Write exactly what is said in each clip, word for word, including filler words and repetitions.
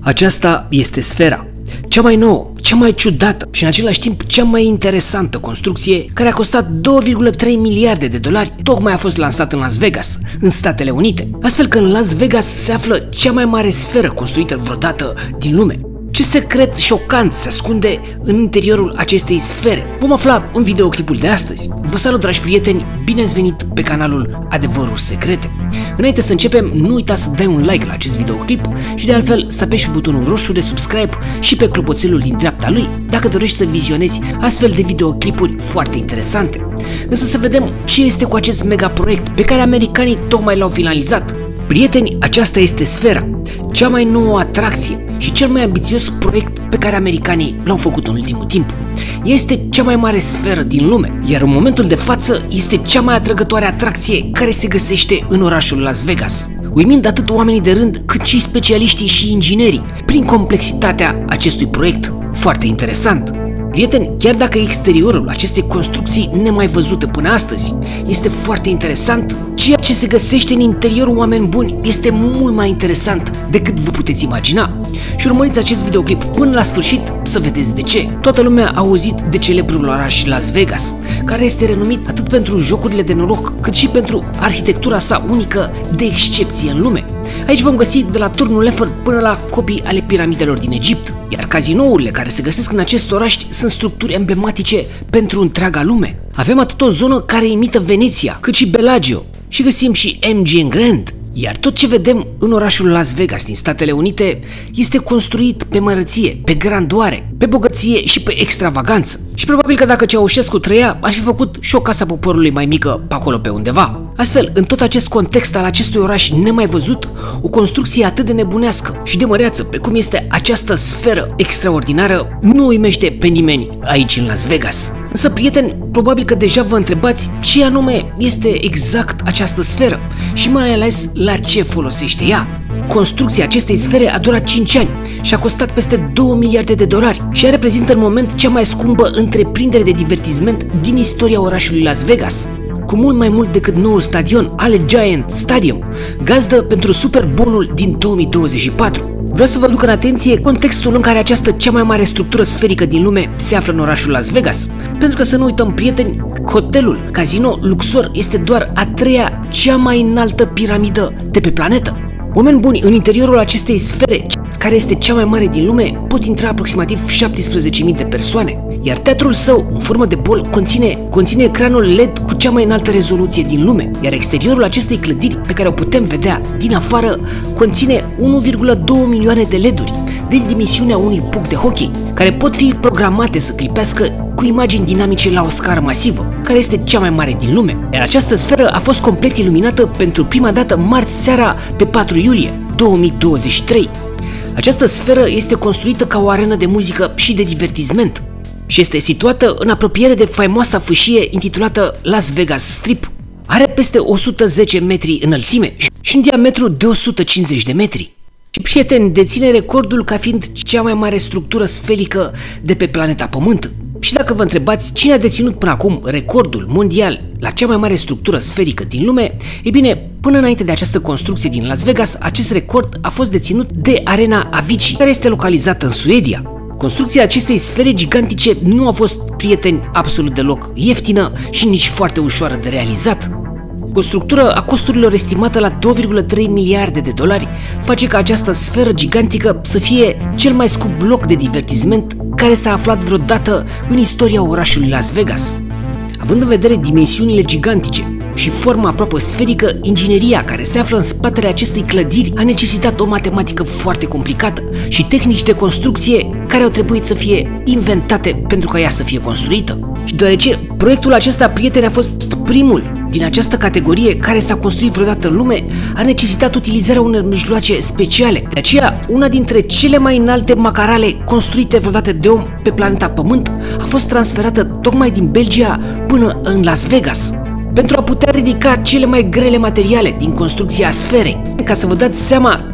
Aceasta este Sfera, cea mai nouă, cea mai ciudată și în același timp cea mai interesantă construcție, care a costat două virgulă trei miliarde de dolari, tocmai a fost lansată în Las Vegas, în Statele Unite. Astfel că în Las Vegas se află cea mai mare sferă construită vreodată din lume. Ce secret șocant se ascunde în interiorul acestei sfere? Vom afla în videoclipul de astăzi. Vă salut, dragi prieteni, bine ați venit pe canalul Adevăruri Secrete. Înainte să începem, nu uita să dai un like la acest videoclip și de altfel să apeși pe butonul roșu de subscribe și pe clopoțelul din dreapta lui dacă dorești să vizionezi astfel de videoclipuri foarte interesante. Însă să vedem ce este cu acest mega proiect pe care americanii tocmai l-au finalizat. Prieteni, aceasta este Sfera, cea mai nouă atracție și cel mai ambițios proiect pe care americanii l-au făcut în ultimul timp. Este cea mai mare sferă din lume, iar în momentul de față este cea mai atrăgătoare atracție care se găsește în orașul Las Vegas, uimind atât oamenii de rând cât și specialiștii și inginerii prin complexitatea acestui proiect foarte interesant. Prieteni, chiar dacă exteriorul acestei construcții nemai văzute până astăzi este foarte interesant, ceea ce se găsește în interiorul, oameni buni, este mult mai interesant decât vă puteți imagina. Și urmăriți acest videoclip până la sfârșit să vedeți de ce. Toată lumea a auzit de celebrul oraș Las Vegas, care este renumit atât pentru jocurile de noroc, cât și pentru arhitectura sa unică de excepție în lume. Aici vom găsi de la turnul Eiffel până la copii ale piramidelor din Egipt, iar cazinourile care se găsesc în acest oraș sunt structuri emblematice pentru întreaga lume. Avem atât o zonă care imită Veneția, cât și Bellagio, și găsim și M G M Grand. Iar tot ce vedem în orașul Las Vegas din Statele Unite este construit pe mărăție, pe grandoare, pe bogăție și pe extravaganță. Și probabil că dacă Ceaușescu trăia, ar fi făcut și o Casa Poporului mai mică pe acolo pe undeva. Astfel, în tot acest context al acestui oraș nemai văzut, o construcție atât de nebunească și de măreață pe cum este această sferă extraordinară nu uimește pe nimeni aici în Las Vegas. Însă, prieteni, probabil că deja vă întrebați ce anume este exact această sferă și mai ales la ce folosește ea. Construcția acestei sfere a durat cinci ani și a costat peste două miliarde de dolari și ea reprezintă în moment cea mai scumpă întreprindere de divertisment din istoria orașului Las Vegas, cu mult mai mult decât noul stadion Allegiant Stadium, gazdă pentru Super Bowl-ul din două mii douăzeci și patru. Vreau să vă aduc în atenție contextul în care această cea mai mare structură sferică din lume se află în orașul Las Vegas, pentru că să nu uităm, prieteni, hotelul Casino Luxor este doar a treia cea mai înaltă piramidă de pe planetă. Oameni buni, în interiorul acestei sfere, care este cea mai mare din lume, pot intra aproximativ șaptesprezece mii de persoane, iar teatrul său, în formă de bol, conține, conține ecranul L E D cu cea mai înaltă rezoluție din lume, iar exteriorul acestei clădiri, pe care o putem vedea din afară, conține unu virgulă doi milioane de L E D-uri de dimensiunea unui puc de hockey, care pot fi programate să clipească cu imagini dinamice la o scară masivă, care este cea mai mare din lume. Iar această sferă a fost complet iluminată pentru prima dată marți seara pe patru iulie două mii douăzeci și trei. Această sferă este construită ca o arenă de muzică și de divertisment și este situată în apropiere de faimoasa fâșie intitulată Las Vegas Strip. Are peste o sută zece metri înălțime și un diametru de o sută cincizeci de metri. Și, prieteni, deține recordul ca fiind cea mai mare structură sferică de pe planeta Pământ. Și dacă vă întrebați cine a deținut până acum recordul mondial la cea mai mare structură sferică din lume, e bine, până înainte de această construcție din Las Vegas, acest record a fost deținut de Arena Avicii, care este localizată în Suedia. Construcția acestei sfere gigantice nu a fost, prieteni, absolut deloc ieftină și nici foarte ușoară de realizat. O structură a costurilor estimată la două virgulă trei miliarde de dolari face ca această sferă gigantică să fie cel mai scump loc de divertisment care s-a aflat vreodată în istoria orașului Las Vegas. Având în vedere dimensiunile gigantice și forma aproape sferică, ingineria care se află în spatele acestei clădiri a necesitat o matematică foarte complicată și tehnici de construcție care au trebuit să fie inventate pentru ca ea să fie construită. Și deoarece proiectul acesta, prieteni, a fost primul din această categorie care s-a construit vreodată în lume, a necesitat utilizarea unor mijloace speciale. De aceea, una dintre cele mai înalte macarale construite vreodată de om pe planeta Pământ a fost transferată tocmai din Belgia până în Las Vegas, pentru a putea ridica cele mai grele materiale din construcția sferei. Ca să vă dați seama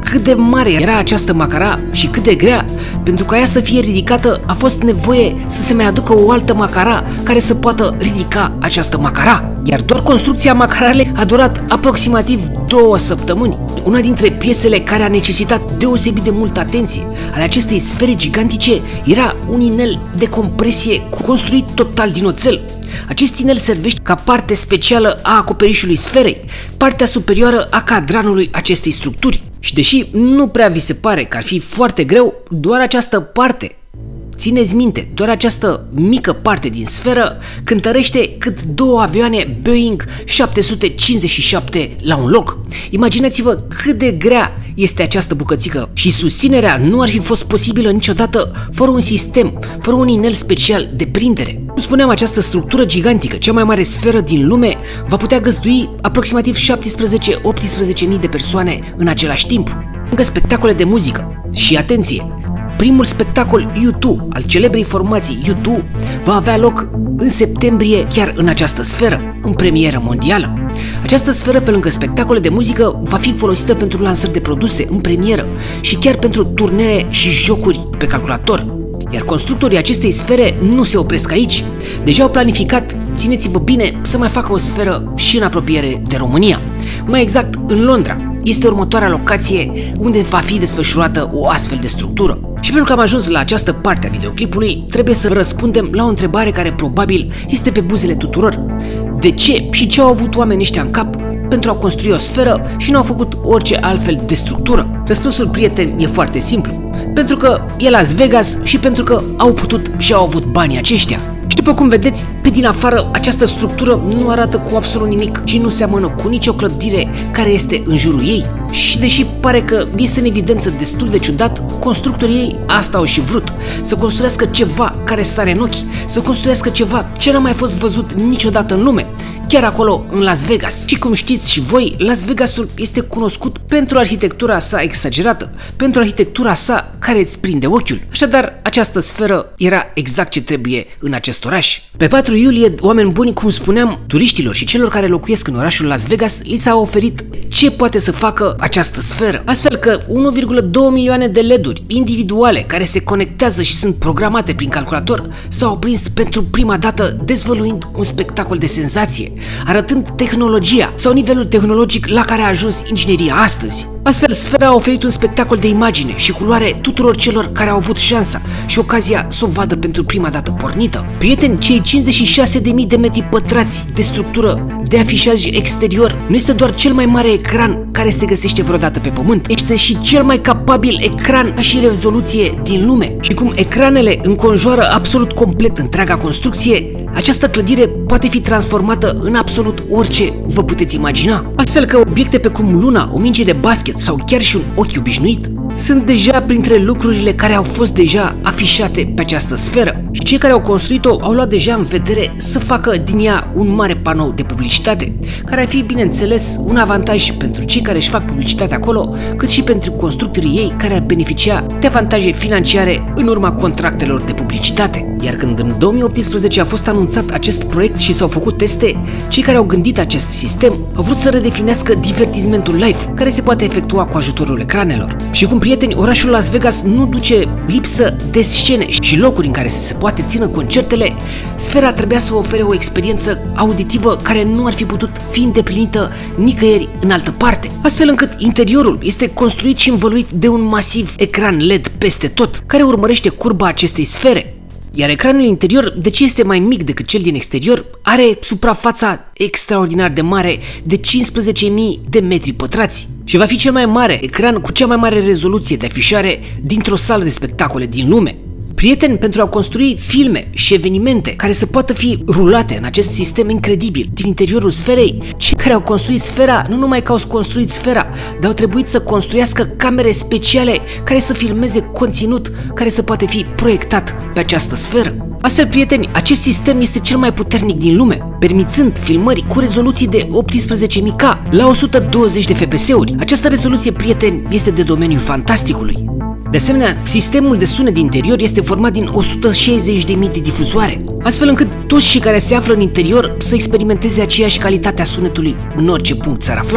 cât de mare era această macara și cât de grea. Pentru ca ea să fie ridicată a fost nevoie să se mai aducă o altă macara care să poată ridica această macara. Iar doar construcția macaralei a durat aproximativ două săptămâni. Una dintre piesele care a necesitat deosebit de multă atenție ale acestei sfere gigantice era un inel de compresie construit total din oțel. Acest inel servește ca parte specială a acoperișului sferei, partea superioară a cadranului acestei structuri. Și deși nu prea vi se pare că ar fi foarte greu, doar această parte, țineți minte, doar această mică parte din sferă cântărește cât două avioane Boeing șapte sute cincizeci și șapte la un loc. Imaginați-vă cât de grea este această bucățică și susținerea nu ar fi fost posibilă niciodată fără un sistem, fără un inel special de prindere. Cum spuneam, această structură gigantică, cea mai mare sferă din lume, va putea găzdui aproximativ șaptesprezece optsprezece mii de persoane în același timp. Încă spectacole de muzică și atenție! Primul spectacol U doi al celebrei formații U doi va avea loc în septembrie chiar în această sferă, în premieră mondială. Această sferă, pe lângă spectacole de muzică, va fi folosită pentru lansări de produse în premieră și chiar pentru turnee și jocuri pe calculator. Iar constructorii acestei sfere nu se opresc aici. Deja au planificat, țineți-vă bine, să mai facă o sferă și în apropiere de România. Mai exact, în Londra este următoarea locație unde va fi desfășurată o astfel de structură. Și pentru că am ajuns la această parte a videoclipului, trebuie să răspundem la o întrebare care probabil este pe buzele tuturor. De ce și ce au avut oamenii ăștia în cap pentru a construi o sferă și nu au făcut orice altfel de structură? Răspunsul, prieteni, e foarte simplu. Pentru că e Las Vegas și pentru că au putut și au avut banii aceștia. Și după cum vedeți, pe din afară, această structură nu arată cu absolut nimic și nu seamănă cu nicio clădire care este în jurul ei. Și deși pare că iese în evidență destul de ciudat, constructorii ei asta au și vrut, să construiască ceva care sare în ochi, să construiască ceva ce n-a mai fost văzut niciodată în lume, chiar acolo în Las Vegas. Și cum știți și voi, Las Vegasul este cunoscut pentru arhitectura sa exagerată, pentru arhitectura sa care îți prinde ochiul. Așadar, această sferă era exact ce trebuie în acest oraș. Pe patru iulie, oameni buni, cum spuneam, turiștilor și celor care locuiesc în orașul Las Vegas, li s-a oferit ce poate să facă această sferă. Astfel că unu virgulă doi milioane de L E D-uri individuale care se conectează și sunt programate prin calculator s-au aprins pentru prima dată, dezvăluind un spectacol de senzație, arătând tehnologia sau nivelul tehnologic la care a ajuns ingineria astăzi. Astfel, sfera a oferit un spectacol de imagine și culoare tuturor celor care au avut șansa și ocazia să o vadă pentru prima dată pornită. Prieteni, cei cincizeci și șase de mii de metri pătrați de structură de afișaj exterior nu este doar cel mai mare ecran care se găsește vreodată pe pământ, este și cel mai capabil ecran ca și rezoluție din lume. Și cum ecranele înconjoară absolut complet întreaga construcție, această clădire poate fi transformată în absolut orice vă puteți imagina. Astfel că obiecte pe cum luna, o minge de basket sau chiar și un ochi obișnuit sunt deja printre lucrurile care au fost deja afișate pe această sferă. Și cei care au construit-o au luat deja în vedere să facă din ea un mare panou de publicitate, care ar fi, bineînțeles, un avantaj pentru cei care își fac publicitate acolo, cât și pentru constructorii ei care ar beneficia de avantaje financiare în urma contractelor de publicitate. Iar când în două mii optsprezece a fost anunțat acest proiect și s-au făcut teste, cei care au gândit acest sistem au vrut să redefinească divertismentul live, care se poate efectua cu ajutorul ecranelor. Și cum, prieteni, orașul Las Vegas nu duce lipsă de scene și locuri în care să se poate țină concertele, sfera trebuia să ofere o experiență auditivă care nu ar fi putut fi îndeplinită nicăieri în altă parte, astfel încât interiorul este construit și învăluit de un masiv ecran L E D peste tot, care urmărește curba acestei sfere. Iar ecranul interior, de ce este mai mic decât cel din exterior, are suprafața extraordinar de mare de cincisprezece mii de metri pătrați și va fi cel mai mare ecran cu cea mai mare rezoluție de afișare dintr-o sală de spectacole din lume. Prieteni, pentru a construi filme și evenimente care să poată fi rulate în acest sistem incredibil din interiorul sferei, cei care au construit sfera nu numai că au construit sfera, dar au trebuit să construiască camere speciale care să filmeze conținut care să poate fi proiectat pe această sferă. Astfel, prieteni, acest sistem este cel mai puternic din lume, permițând filmări cu rezoluții de optsprezece mii K la o sută douăzeci de F P S-uri. Această rezoluție, prieteni, este de domeniul fantasticului. De asemenea, sistemul de sunet din interior este format din o sută șaizeci de mii de difuzoare, astfel încât toți cei care se află în interior să experimenteze aceeași calitate a sunetului în orice punct s-ar afla. De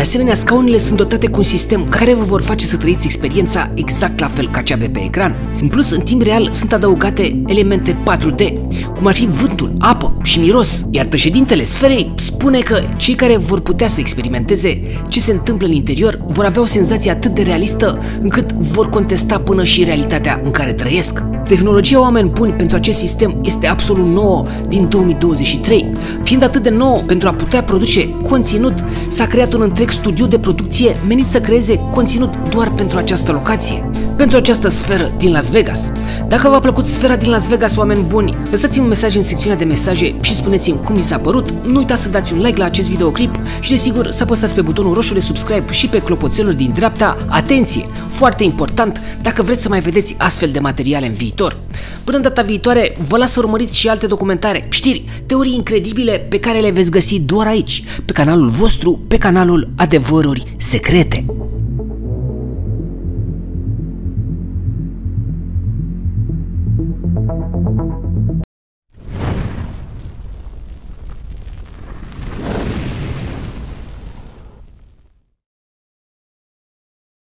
De asemenea, scaunele sunt dotate cu un sistem care vă vor face să trăiți experiența exact la fel ca cea de pe ecran. În plus, în timp real sunt adăugate elemente patru D, cum ar fi vântul, apă și miros, iar președintele Sferei spune că cei care vor putea să experimenteze ce se întâmplă în interior vor avea o senzație atât de realistă încât vor contesta până și realitatea în care trăiesc. Tehnologia, oameni buni, pentru acest sistem este absolut nouă din două mii douăzeci și trei. Fiind atât de nouă, pentru a putea produce conținut, s-a creat un întreg studio de producție menit să creeze conținut doar pentru această locație, pentru această sferă din Las Vegas. Dacă v-a plăcut sfera din Las Vegas, oameni buni, lăsați-mi un mesaj în secțiunea de mesaje și spuneți-mi cum vi s-a părut. Nu uitați să dați un like la acest videoclip și desigur să apăsați pe butonul roșu de subscribe și pe clopoțelul din dreapta. Atenție! Foarte important dacă vreți să mai vedeți astfel de materiale în viitor. Până în data viitoare, vă las să urmăriți și alte documentare, știri, teorii incredibile pe care le veți găsi doar aici, pe canalul vostru, pe canalul Adevăruri Secrete.